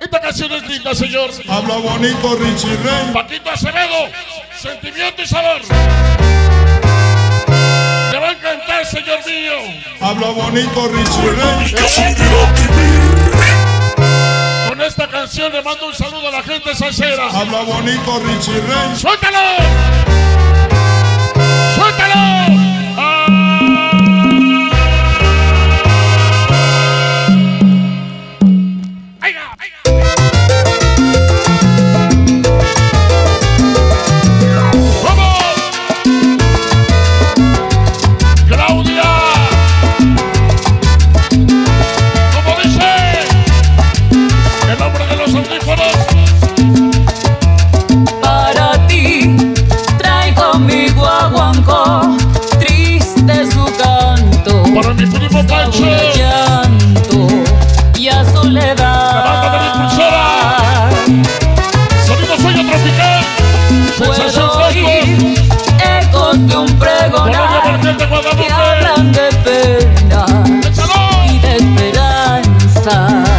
Esta canción es linda, señor. Habla bonito, Richie Rey. Paquito Acevedo, sentimiento y sabor. Le va a encantar, señor mío. Habla bonito, Richie Rey. Con esta canción le mando un saludo a la gente salsera. Habla bonito, Richie Rey. ¡Suéltalo! ¡Suéltalo! Para mi primo Pancho, llanto y a soledad. La banda de la impulsora, sonido sueño tropical, sensación oír ecos de un pregonar que hablan de pena y de esperanza.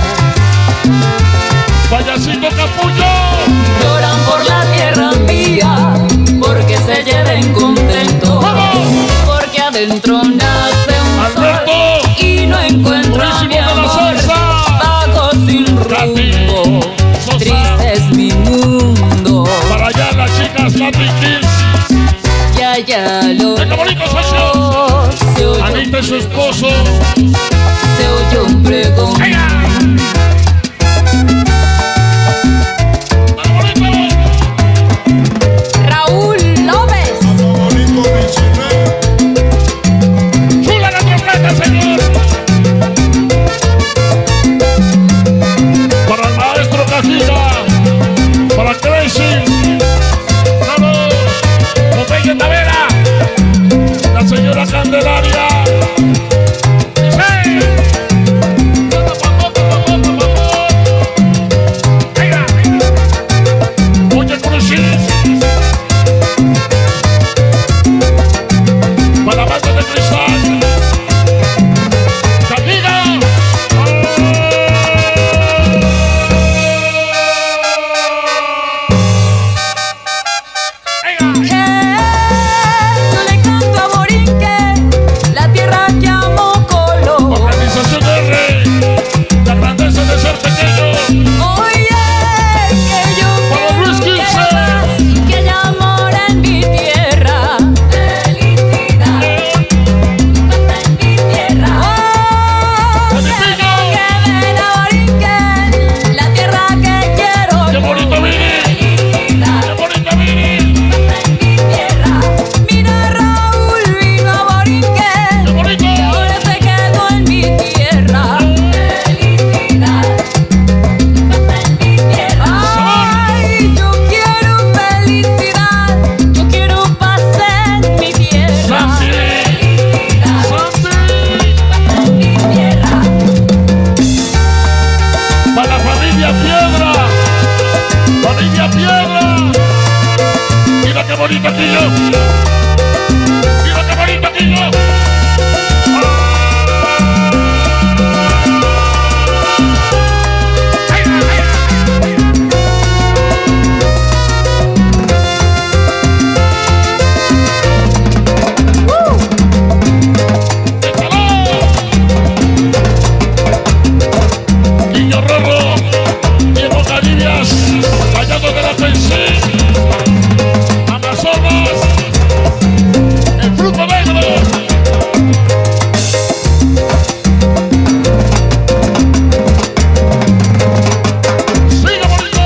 Payasito Capullo, lloran por la tierra mía, porque se lleven contentos, porque adentro nace un Alberto, sol y no encuentro a mi amor, vago sin rumbo, triste es mi mundo. para allá las chicas Latin Kills, Y allá lo venga bonito socio, Anita y su esposo, se oye un pregón. Raúl López. Habla bonito, Richie Rey. chula la trompeta, señor. Para el maestro Cajita, para Crazy, vamos, Popeye Tavera, la señora Candelaria. Oye, Crucis, para la banda de cristal, Camila. Yo le canto a Borinque, la tierra que amo Colo. Organización R, la grandeza de ser pequeño. Oye, que yo Para Luis quiero Quince. paz y que haya amor en mi tierra. Felicidad, paz en mi tierra. Oh, que ven a Borinque, la tierra que quiero ¡Qué yo. bonito, Vini! Felicidad, ¡Qué bonito, Vini! paz en mi tierra. Mira, Raúl vino a Borinque. ¡Qué bonito! Y ahora se quedó en mi tierra. Felicidad, paz en mi tierra. Ay, yo quiero felicidad, yo quiero paz en mi tierra. Santi. Felicidad, ¡Santi! paz en mi tierra. Para la familia Piedra, familia Piedra. Mira qué bonito aquí yo. Mira qué bonito aquí yo. Niño Rorro, Diego Caribias, Vallado de la Pensé, Amazonas, el fruto negro. Siga bonito.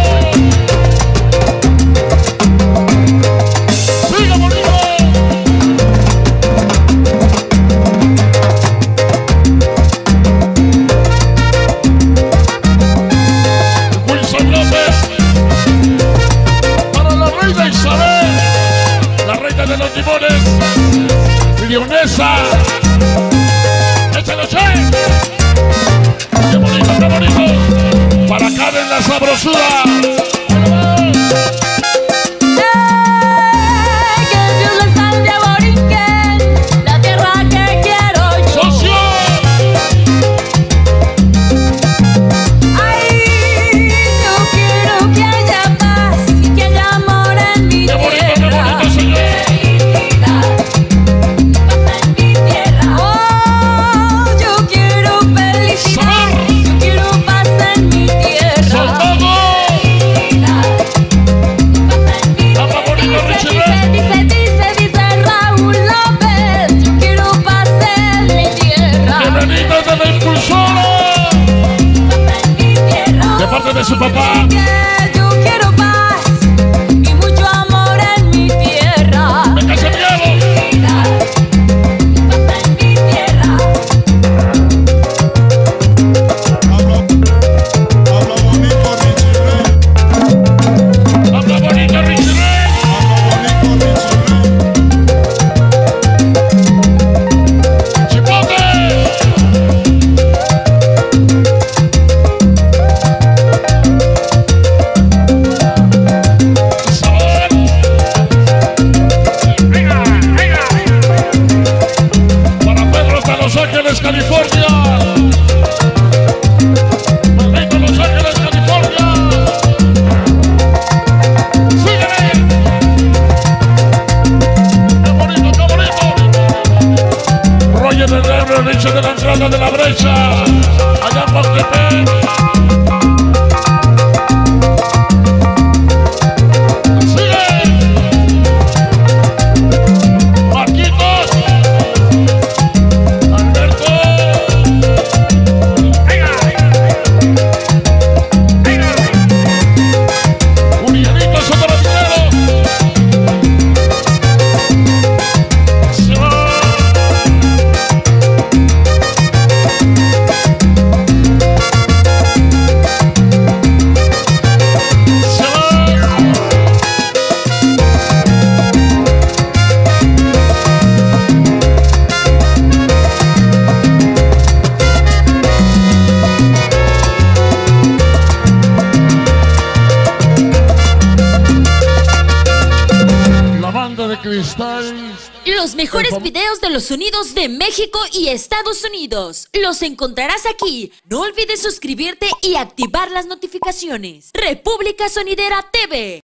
Siga bonito. Wilson López, para la reina Isabel, la reina de los limones, leonesa, échalo, che. Qué bonito, para Karen la sabrosura. Que Dios les salve a Borinque, la tierra que quiero yo. Socio. Ay, de su papá. Que yo quiero paz y mucho amor en mi tierra. Venga ese miedo. Felicidad y paz en mi tierra. Habla bonito, Richie Rey. Habla bonito, Richie Rey. Habla bonito, Richie Rey. Chipote. Sabor. Venga, venga. Para Pedro hasta Los Ángeles, California. Maldito Los Ángeles, California. Sígueme. Qué bonito, qué bonito. Roger el Rebro, dicho de la entrada de la brecha. Allá en Monterrey. Sigue. Marquitos. Alberto. Venga. Venga. Julianito Sotomayor. Se va. Se va. La banda de Cristal. Los mejores videos de los sonidos de México y Estados Unidos los encontrarás aquí. No olvides suscribirte y activar las notificaciones. República Sonidera TV.